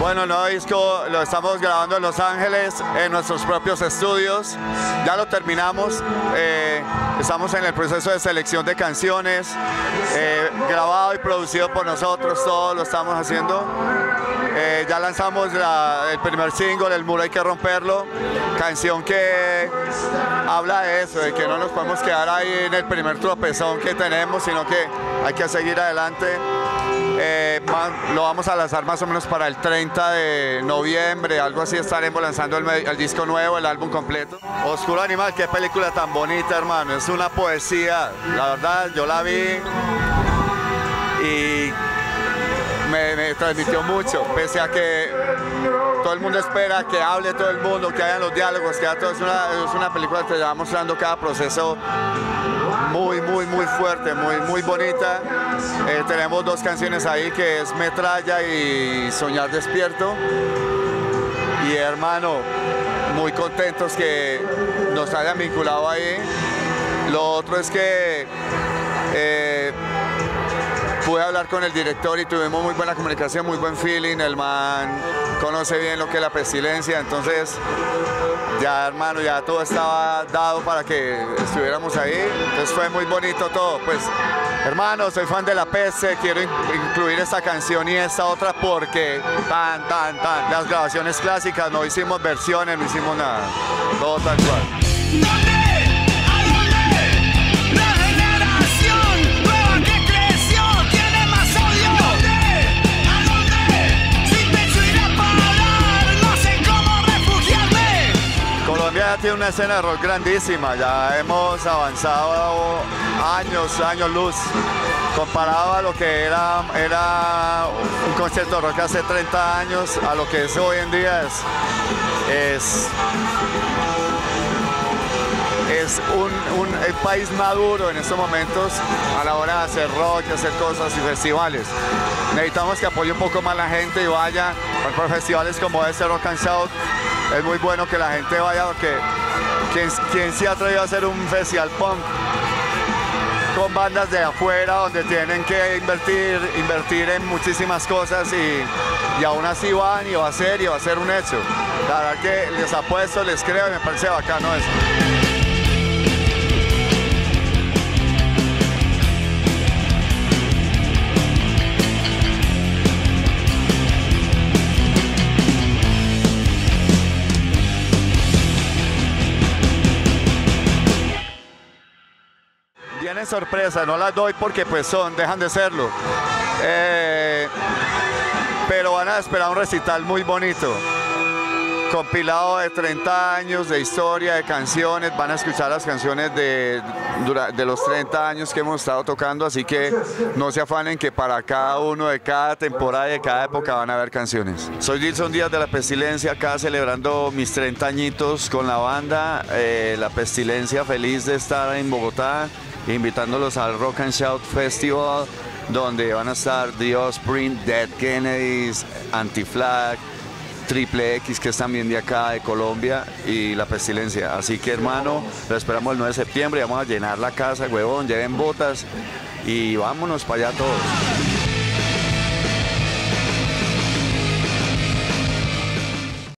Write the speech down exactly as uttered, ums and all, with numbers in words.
Bueno, el nuevo disco lo estamos grabando en Los Ángeles, en nuestros propios estudios. Ya lo terminamos. Eh, estamos en el proceso de selección de canciones, eh, grabado y producido por nosotros, todo lo estamos haciendo. Eh, ya lanzamos la, el primer single, El Muro Hay Que Romperlo, canción que habla de eso, de que no nos podemos quedar ahí en el primer tropezón que tenemos, sino que hay que seguir adelante. Eh, lo vamos a lanzar más o menos para el treinta de noviembre, algo así. Estaremos lanzando el, el disco nuevo, el álbum completo. Oscuro Animal, qué película tan bonita, hermano, es una poesía, la verdad. Yo la vi y me, me transmitió mucho, pese a que todo el mundo espera que hable todo el mundo, que hayan los diálogos, que haya todo. Es una, es una película que te va mostrando cada proceso muy, muy, muy fuerte, muy, muy bonita. Eh, tenemos dos canciones ahí, que es Metralla y Soñar Despierto. Y hermano, muy contentos que nos hayan vinculado ahí. Lo otro es que eh, pude hablar con el director y tuvimos muy buena comunicación, muy buen feeling. El man conoce bien lo que es la pestilencia, entonces ya, hermano, ya todo estaba dado para que estuviéramos ahí. Entonces fue muy bonito todo. Pues, hermano, soy fan de La Peste, quiero in incluir esta canción y esta otra porque tan, tan, tan. Las grabaciones clásicas, no hicimos versiones, no hicimos nada. Todo tal cual. Colombia tiene una escena de rock grandísima, ya hemos avanzado años, años luz, comparado a lo que era, era un concierto de rock hace treinta años, a lo que es hoy en día. Es, es, es un, un, un país maduro en estos momentos a la hora de hacer rock, hacer cosas y festivales. Necesitamos que apoye un poco más la gente y vaya por festivales como este Rock and Shout. Es muy bueno que la gente vaya, porque quien, quien se ha atrevido a hacer un festival punk con bandas de afuera donde tienen que invertir, invertir en muchísimas cosas y, y aún así van y va a ser y va a ser un hecho. La verdad que les apuesto, les creo y me parece bacano eso. Vienen sorpresas, no las doy porque pues son, dejan de serlo, eh, pero van a esperar un recital muy bonito, compilado de treinta años de historia, de canciones. Van a escuchar las canciones de, de los treinta años que hemos estado tocando, así que no se afanen que para cada uno de cada temporada y de cada época van a haber canciones. Soy Dilson Díaz de La Pestilencia, acá celebrando mis treinta añitos con la banda, eh, La Pestilencia, feliz de estar en Bogotá, invitándolos al Rock and Shout Festival, donde van a estar The Offspring, Dead Kennedys, Anti-Flag, Triple X, que es también de acá, de Colombia, y La Pestilencia. Así que, hermano, lo esperamos el nueve de septiembre, vamos a llenar la casa, huevón, lleven botas y vámonos para allá todos.